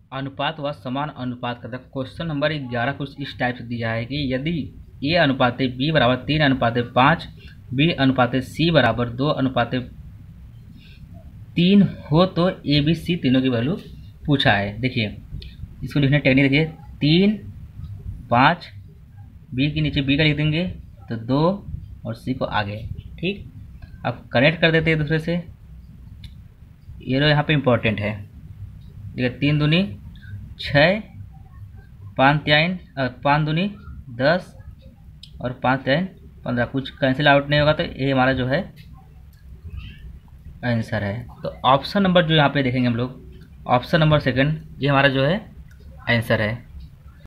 अनुपात व समान अनुपात करता है। क्वेश्चन नंबर 11 कुछ इस टाइप से दिया है कि यदि ए अनुपात बी बराबर 3 अनुपात 5, बी अनुपात सी बराबर 2 अनुपात 3 हो तो ए बी सी तीनों की वैल्यू पूछा है। देखिए इसको लिखने टेक्निक देखिए, 3 5, बी के नीचे बी का लिख देंगे तो 2 और सी को आगे। ठीक, अब कनेक्ट कर देते हैं दूसरे से। ये लो यहाँ पे इम्पोर्टेंट है। देखिए 3 दूनी 6, 5 दूनी 10 और 5 3 15, कुछ कैंसिल आउट नहीं होगा तो ये हमारा जो है आंसर है। तो ऑप्शन नंबर जो यहाँ पे देखेंगे हम लोग, ऑप्शन नंबर सेकंड, ये हमारा जो है आंसर है।